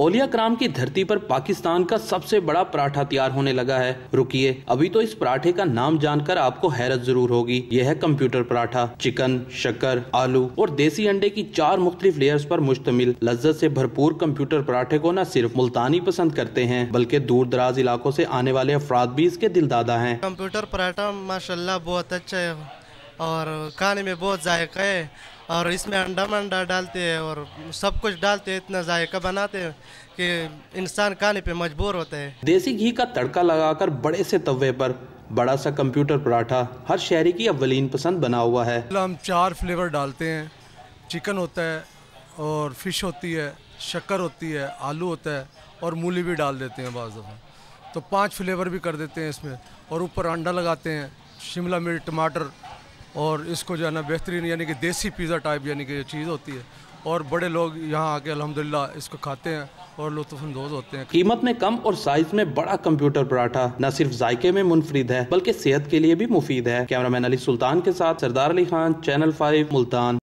औलिया कराम की धरती पर पाकिस्तान का सबसे बड़ा पराठा तैयार होने लगा है। रुकिए, अभी तो इस पराठे का नाम जानकर आपको हैरत जरूर होगी। यह है कंप्यूटर पराठा। चिकन, शक्कर, आलू और देसी अंडे की 4 मुख्तलिफ लेयर्स पर मुश्तमिल लज्जत से भरपूर कंप्यूटर पराठे को न सिर्फ मुल्तानी पसंद करते हैं बल्कि दूर दराज इलाकों से आने वाले अफराद भी इसके दिलदादा हैं। कंप्यूटर पराठा माशाल्लाह बहुत अच्छा है और खाने में बहुत जायका है और इसमें अंडा डालते हैं और सब कुछ डालते हैं, इतना जायका बनाते हैं कि इंसान खाने पे मजबूर होता है। देसी घी का तड़का लगाकर बड़े से तवे पर बड़ा सा कंप्यूटर पराठा हर शहरी की अव्वलीन पसंद बना हुआ है। हम 4 फ्लेवर डालते हैं। चिकन होता है और फिश होती है, शक्कर होती है, आलू होता है और मूली भी डाल देते हैं बाज़ दफ़ा, तो 5 फ्लेवर भी कर देते हैं इसमें। और ऊपर अंडा लगाते हैं, शिमला मिर्च, टमाटर, और इसको जो है ना बेहतरीन यानी कि देसी पिज़्ज़ा टाइप यानी कि चीज़ होती है। और बड़े लोग यहाँ आके अल्हम्दुलिल्लाह इसको खाते हैं और लुत्फ़अंदोज़ होते हैं। कीमत में कम और साइज में बड़ा कंप्यूटर पराठा न सिर्फ जायके में मुनफरिद है बल्कि सेहत के लिए भी मुफीद है। कैमरामैन अली सुल्तान के साथ सरदार अली खान, चैनल 5 मुल्तान।